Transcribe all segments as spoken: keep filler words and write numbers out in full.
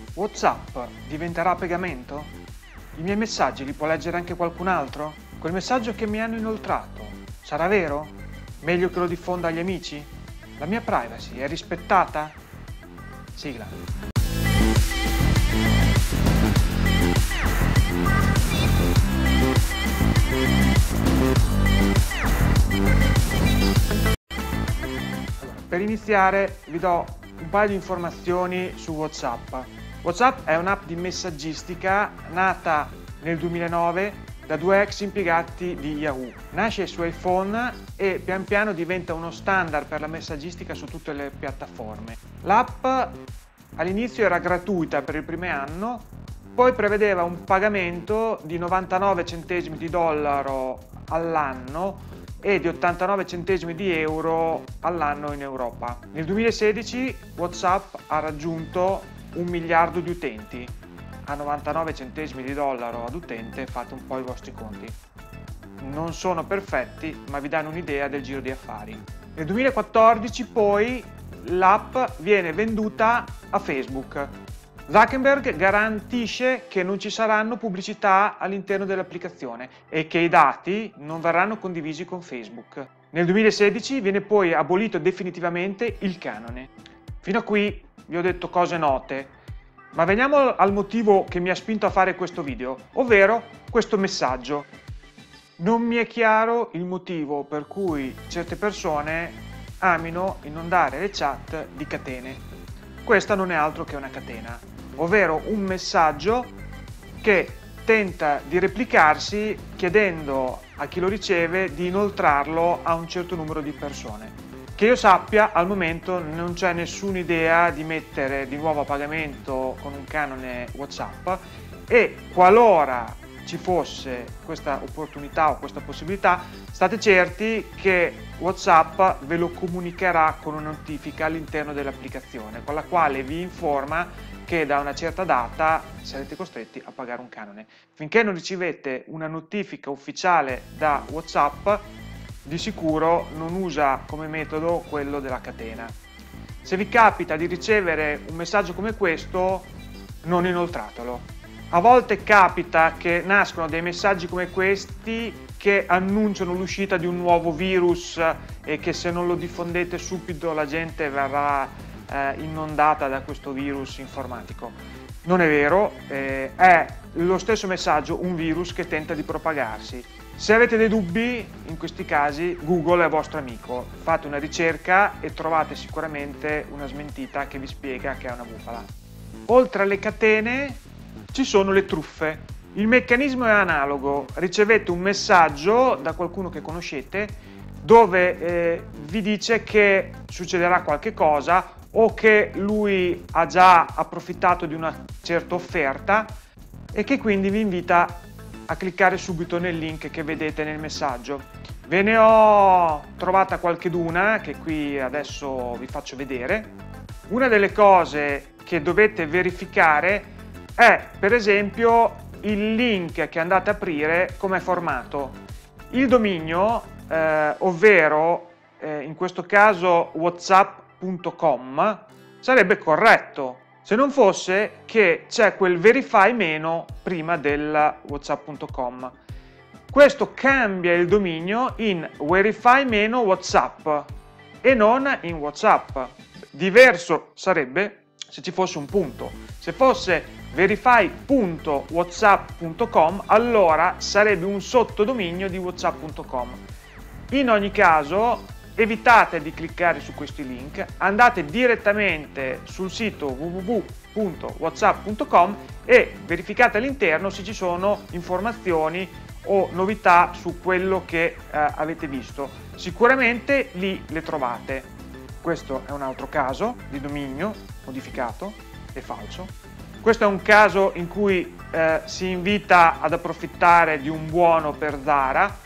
WhatsApp diventerà a pagamento? I miei messaggi li può leggere anche qualcun altro? Quel messaggio che mi hanno inoltrato sarà vero? Meglio che lo diffonda agli amici? La mia privacy è rispettata? Sigla. Per iniziare vi do un paio di informazioni su WhatsApp. WhatsApp è un'app di messaggistica nata nel duemilanove da due ex impiegati di Yahoo. Nasce su iPhone e pian piano diventa uno standard per la messaggistica su tutte le piattaforme. L'app all'inizio era gratuita per il primo anno, poi prevedeva un pagamento di novantanove centesimi di dollaro all'anno e di ottantanove centesimi di euro all'anno in Europa. Nel duemilasedici WhatsApp ha raggiunto un miliardo di utenti. A novantanove centesimi di dollaro ad utente fate un po' i vostri conti. Non sono perfetti, ma vi danno un'idea del giro di affari. Nel duemilaquattordici poi l'app viene venduta a Facebook. Zuckerberg garantisce che non ci saranno pubblicità all'interno dell'applicazione e che i dati non verranno condivisi con Facebook. Nel duemilasedici viene poi abolito definitivamente il canone. Fino a qui vi ho detto cose note, ma veniamo al motivo che mi ha spinto a fare questo video, ovvero questo messaggio. Non mi è chiaro il motivo per cui certe persone amino inondare le chat di catene. Questa non è altro che una catena, ovvero un messaggio che tenta di replicarsi chiedendo a chi lo riceve di inoltrarlo a un certo numero di persone. Che io sappia, al momento non c'è nessuna idea di mettere di nuovo a pagamento con un canone WhatsApp e qualora ci fosse questa opportunità o questa possibilità, state certi che WhatsApp ve lo comunicherà con una notifica all'interno dell'applicazione, con la quale vi informa che da una certa data sarete costretti a pagare un canone. Finché non ricevete una notifica ufficiale da WhatsApp, di sicuro non usa come metodo quello della catena. Se vi capita di ricevere un messaggio come questo, non inoltratelo. A volte capita che nascono dei messaggi come questi che annunciano l'uscita di un nuovo virus e che se non lo diffondete subito la gente verrà eh, inondata da questo virus informatico. Non è vero, eh, è lo stesso messaggio un virus che tenta di propagarsi. Se avete dei dubbi, in questi casi Google è vostro amico. Fate una ricerca e trovate sicuramente una smentita che vi spiega che è una bufala. Oltre alle catene ci sono le truffe. Il meccanismo è analogo. Ricevete un messaggio da qualcuno che conoscete dove eh, vi dice che succederà qualche cosa o che lui ha già approfittato di una certa offerta e che quindi vi invita a cliccare subito nel link che vedete nel messaggio. Ve ne ho trovata qualcheduna che qui adesso vi faccio vedere. Una delle cose che dovete verificare è per esempio il link che andate a aprire come formato. Il dominio, eh, ovvero eh, in questo caso whatsapp punto com, sarebbe corretto se non fosse che c'è quel verify meno prima del whatsapp punto com. Questo cambia il dominio in verify meno whatsapp e non in WhatsApp. Diverso sarebbe se ci fosse un punto. Se fosse verify punto whatsapp punto com, allora sarebbe un sottodominio di whatsapp punto com. In ogni caso evitate di cliccare su questi link, andate direttamente sul sito w w w punto whatsapp punto com e verificate all'interno se ci sono informazioni o novità su quello che eh, avete visto. Sicuramente lì le trovate. Questo è un altro caso di dominio modificato e falso. Questo è un caso in cui eh, si invita ad approfittare di un buono per Zara.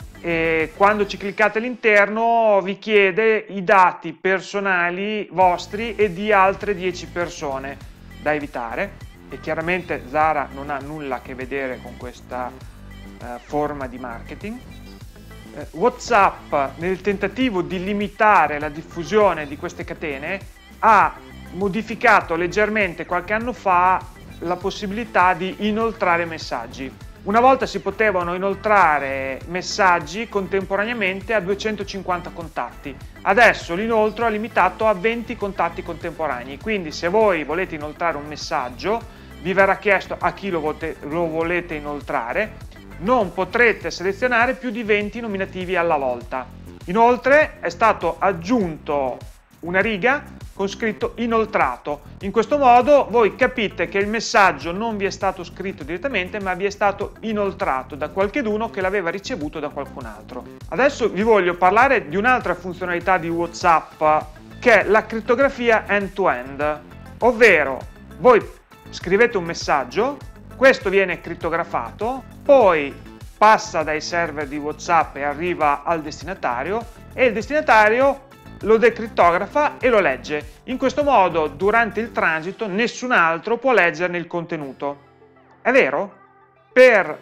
E quando ci cliccate all'interno vi chiede i dati personali vostri e di altre dieci persone da evitare e chiaramente Zara non ha nulla a che vedere con questa eh, forma di marketing. Eh, WhatsApp, nel tentativo di limitare la diffusione di queste catene, ha modificato leggermente qualche anno fa la possibilità di inoltrare messaggi. Una volta si potevano inoltrare messaggi contemporaneamente a duecentocinquanta contatti, adesso l'inoltro è limitato a venti contatti contemporanei, quindi se voi volete inoltrare un messaggio vi verrà chiesto a chi lo, vote, lo volete inoltrare, non potrete selezionare più di venti nominativi alla volta. Inoltre è stato aggiunto una riga con scritto inoltrato. In questo modo voi capite che il messaggio non vi è stato scritto direttamente, ma vi è stato inoltrato da qualcheduno che l'aveva ricevuto da qualcun altro. Adesso vi voglio parlare di un'altra funzionalità di WhatsApp, che è la crittografia end-to-end, ovvero voi scrivete un messaggio, questo viene crittografato, poi passa dai server di WhatsApp e arriva al destinatario e il destinatario lo decrittografa e lo legge. In questo modo, durante il transito, nessun altro può leggerne il contenuto. È vero? Per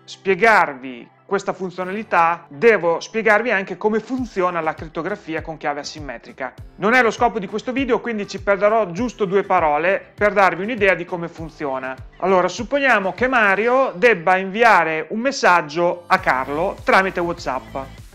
spiegarvi questa funzionalità, devo spiegarvi anche come funziona la crittografia con chiave asimmetrica. Non è lo scopo di questo video, quindi ci perderò giusto due parole per darvi un'idea di come funziona. Allora, supponiamo che Mario debba inviare un messaggio a Carlo tramite WhatsApp.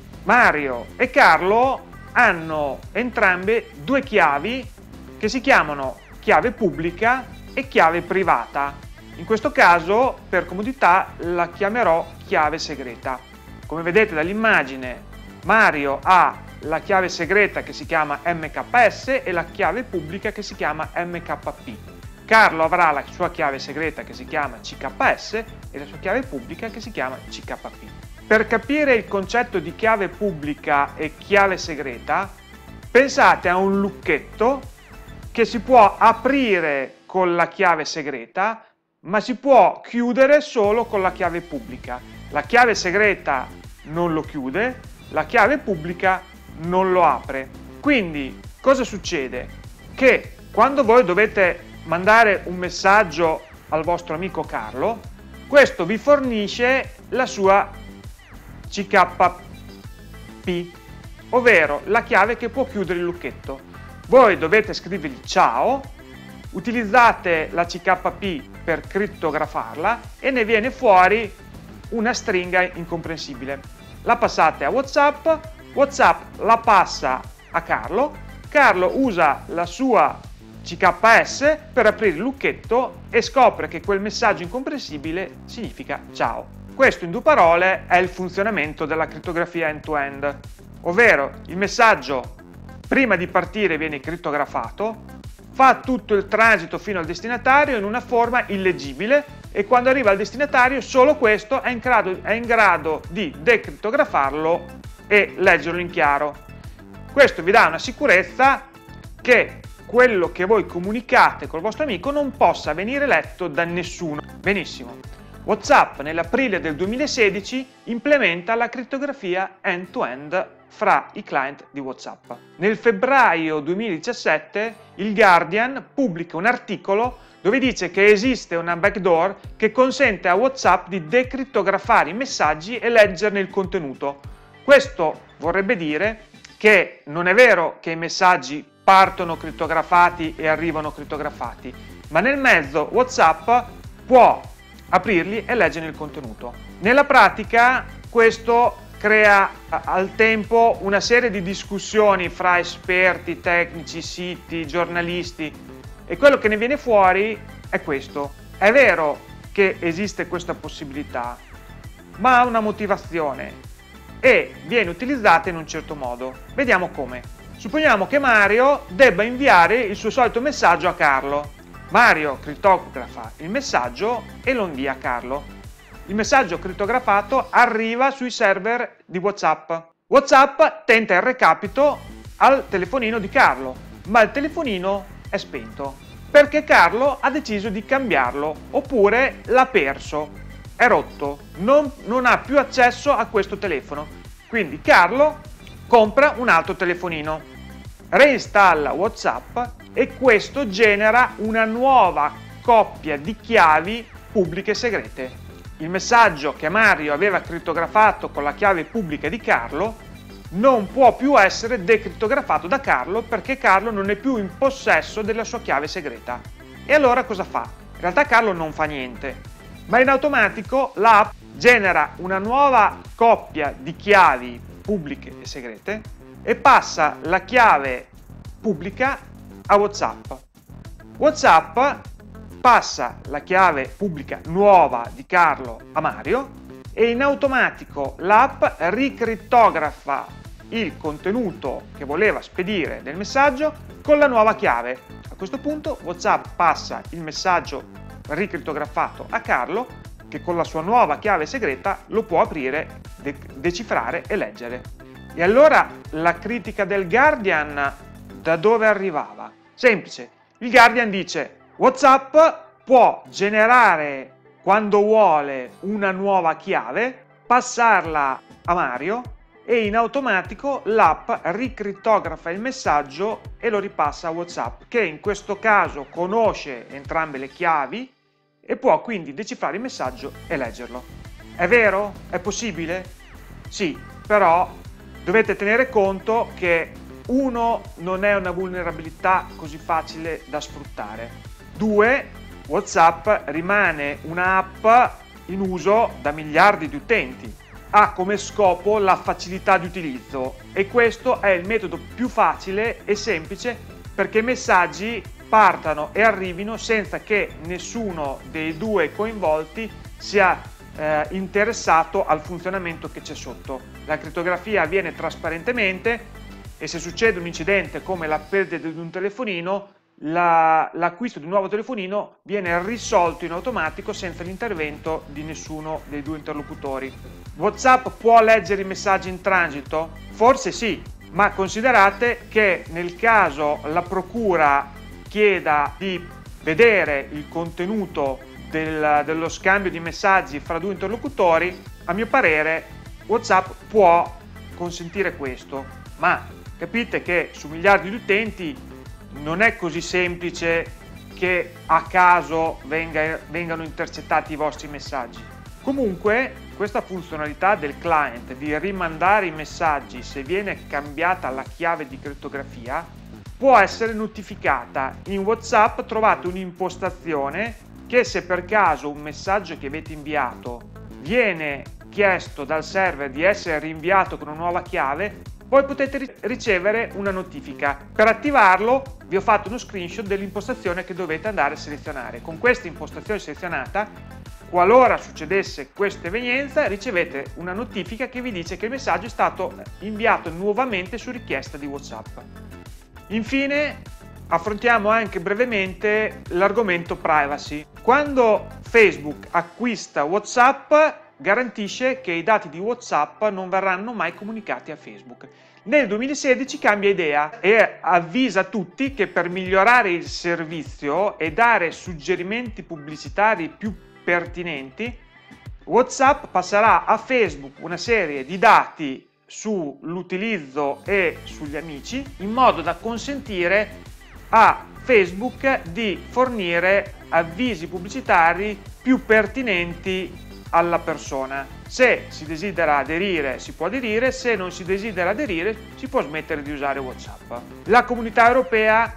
Mario e Carlo hanno entrambe due chiavi che si chiamano chiave pubblica e chiave privata. In questo caso, per comodità, la chiamerò chiave segreta. Come vedete dall'immagine, Mario ha la chiave segreta che si chiama M K S e la chiave pubblica che si chiama M K P. Carlo avrà la sua chiave segreta che si chiama C K S e la sua chiave pubblica che si chiama C K P. Per capire il concetto di chiave pubblica e chiave segreta, pensate a un lucchetto che si può aprire con la chiave segreta, ma si può chiudere solo con la chiave pubblica. La chiave segreta non lo chiude, la chiave pubblica non lo apre. Quindi, cosa succede? Che quando voi dovete mandare un messaggio al vostro amico Carlo, questo vi fornisce la sua C K P, ovvero la chiave che può chiudere il lucchetto. Voi dovete scrivergli ciao, utilizzate la C K P per crittografarla e ne viene fuori una stringa incomprensibile. La passate a WhatsApp, WhatsApp la passa a Carlo, Carlo usa la sua C K S per aprire il lucchetto e scopre che quel messaggio incomprensibile significa ciao. Questo in due parole è il funzionamento della crittografia end-to-end, ovvero il messaggio prima di partire viene crittografato, fa tutto il transito fino al destinatario in una forma illeggibile e quando arriva al destinatario solo questo è in grado, è in grado di decrittografarlo e leggerlo in chiaro. Questo vi dà una sicurezza che quello che voi comunicate col vostro amico non possa venire letto da nessuno. Benissimo. WhatsApp nell'aprile del duemilasedici implementa la crittografia end-to-end fra i client di WhatsApp. Nel febbraio duemiladiciassette il Guardian pubblica un articolo dove dice che esiste una backdoor che consente a WhatsApp di decrittografare i messaggi e leggerne il contenuto. Questo vorrebbe dire che non è vero che i messaggi partono crittografati e arrivano crittografati, ma nel mezzo WhatsApp può aprirli e leggere il contenuto. Nella pratica questo crea al tempo una serie di discussioni fra esperti, tecnici, siti, giornalisti e quello che ne viene fuori è questo. È vero che esiste questa possibilità, ma ha una motivazione e viene utilizzata in un certo modo. Vediamo come. Supponiamo che Mario debba inviare il suo solito messaggio a Carlo. Mario crittografa il messaggio e lo invia a Carlo. Il messaggio crittografato arriva sui server di WhatsApp. WhatsApp tenta il recapito al telefonino di Carlo, ma il telefonino è spento perché Carlo ha deciso di cambiarlo oppure l'ha perso, è rotto, non, non ha più accesso a questo telefono. Quindi Carlo compra un altro telefonino, reinstalla WhatsApp e questo genera una nuova coppia di chiavi pubbliche segrete. Il messaggio che Mario aveva crittografato con la chiave pubblica di Carlo non può più essere decriptografato da Carlo perché Carlo non è più in possesso della sua chiave segreta. E allora cosa fa? In realtà Carlo non fa niente, ma in automatico l'app genera una nuova coppia di chiavi pubbliche e segrete e passa la chiave pubblica a WhatsApp. WhatsApp passa la chiave pubblica nuova di Carlo a Mario e in automatico l'app ricriptografa il contenuto che voleva spedire del messaggio con la nuova chiave. A questo punto WhatsApp passa il messaggio ricriptografato a Carlo, che con la sua nuova chiave segreta lo può aprire, de- decifrare e leggere. E allora la critica del Guardian da dove arrivava? Semplice, il Guardian dice: WhatsApp può generare quando vuole una nuova chiave, passarla a Mario e in automatico l'app ricriptografa il messaggio e lo ripassa a WhatsApp, che in questo caso conosce entrambe le chiavi e può quindi decifrare il messaggio e leggerlo. È vero? È possibile? Sì, però dovete tenere conto che uno, non è una vulnerabilità così facile da sfruttare. Due, WhatsApp rimane un'app in uso da miliardi di utenti. Ha come scopo la facilità di utilizzo e questo è il metodo più facile e semplice perché i messaggi partano e arrivino senza che nessuno dei due coinvolti sia eh, interessato al funzionamento che c'è sotto. La crittografia avviene trasparentemente e se succede un incidente come la perdita di un telefonino, la, l'acquisto di un nuovo telefonino viene risolto in automatico senza l'intervento di nessuno dei due interlocutori. WhatsApp può leggere i messaggi in transito? Forse sì, ma considerate che nel caso la procura chieda di vedere il contenuto del, dello scambio di messaggi fra due interlocutori, a mio parere WhatsApp può consentire questo, ma capite che su miliardi di utenti non è così semplice che a caso venga, vengano intercettati i vostri messaggi. Comunque questa funzionalità del client di rimandare i messaggi se viene cambiata la chiave di crittografia può essere notificata. In WhatsApp trovate un'impostazione che se per caso un messaggio che avete inviato viene chiesto dal server di essere rinviato con una nuova chiave, poi potete ricevere una notifica. Per attivarlo vi ho fatto uno screenshot dell'impostazione che dovete andare a selezionare. Con questa impostazione selezionata, qualora succedesse questa evenienza, ricevete una notifica che vi dice che il messaggio è stato inviato nuovamente su richiesta di WhatsApp. Infine, affrontiamo anche brevemente l'argomento privacy. Quando Facebook acquista WhatsApp, garantisce che i dati di WhatsApp non verranno mai comunicati a Facebook. Nel duemilasedici cambia idea e avvisa tutti che per migliorare il servizio e dare suggerimenti pubblicitari più pertinenti, WhatsApp passerà a Facebook una serie di dati sull'utilizzo e sugli amici in modo da consentire a Facebook di fornire avvisi pubblicitari più pertinenti alla persona. Se si desidera aderire si può aderire, se non si desidera aderire si può smettere di usare WhatsApp. La comunità europea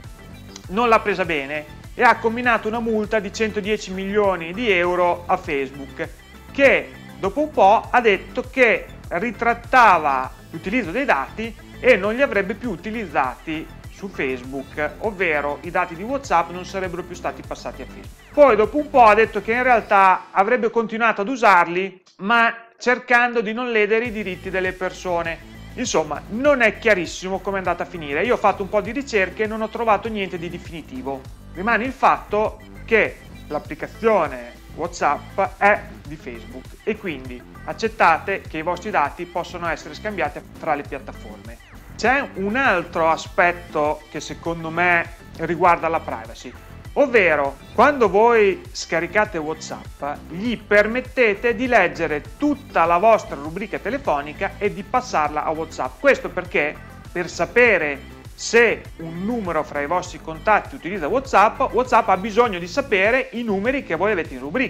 non l'ha presa bene e ha comminato una multa di centodieci milioni di euro a Facebook, che dopo un po' ha detto che ritrattava l'utilizzo dei dati e non li avrebbe più utilizzati su Facebook, ovvero i dati di WhatsApp non sarebbero più stati passati a Facebook. Poi dopo un po' ha detto che in realtà avrebbe continuato ad usarli, ma cercando di non ledere i diritti delle persone. Insomma, non è chiarissimo come è andata a finire. Io ho fatto un po' di ricerche e non ho trovato niente di definitivo. Rimane il fatto che l'applicazione WhatsApp è di Facebook e quindi accettate che i vostri dati possono essere scambiati fra le piattaforme. C'è un altro aspetto che secondo me riguarda la privacy, ovvero quando voi scaricate WhatsApp gli permettete di leggere tutta la vostra rubrica telefonica e di passarla a WhatsApp. Questo perché per sapere se un numero fra i vostri contatti utilizza WhatsApp, WhatsApp ha bisogno di sapere i numeri che voi avete in rubrica.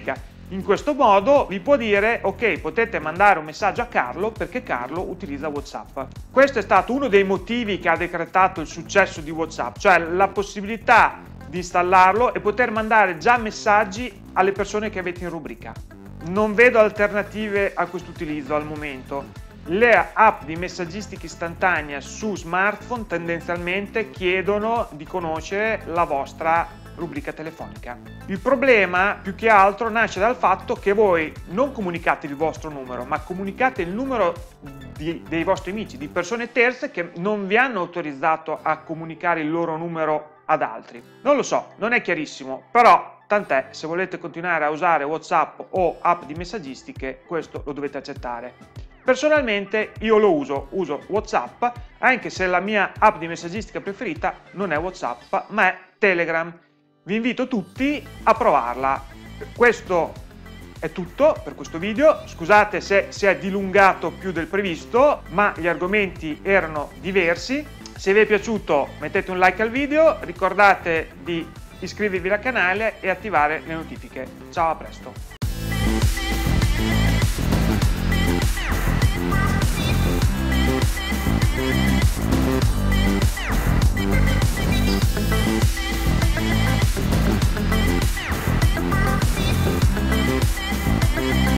In questo modo vi può dire ok, potete mandare un messaggio a Carlo perché Carlo utilizza WhatsApp. Questo è stato uno dei motivi che ha decretato il successo di WhatsApp, cioè la possibilità di installarlo e poter mandare già messaggi alle persone che avete in rubrica. Non vedo alternative a questo utilizzo al momento. Le app di messaggistica istantanea su smartphone tendenzialmente chiedono di conoscere la vostra rubrica telefonica. Il problema più che altro nasce dal fatto che voi non comunicate il vostro numero, ma comunicate il numero di, dei vostri amici, di persone terze che non vi hanno autorizzato a comunicare il loro numero ad altri. Non lo so, non è chiarissimo, però tant'è, se volete continuare a usare WhatsApp o app di messaggistiche, questo lo dovete accettare. Personalmente io lo uso, uso WhatsApp, anche se la mia app di messaggistica preferita non è WhatsApp, ma è Telegram. Vi invito tutti a provarla. Questo è tutto per questo video, scusate se si è dilungato più del previsto, ma gli argomenti erano diversi. Se vi è piaciuto mettete un like al video, ricordate di iscrivervi al canale e attivare le notifiche. Ciao, a presto!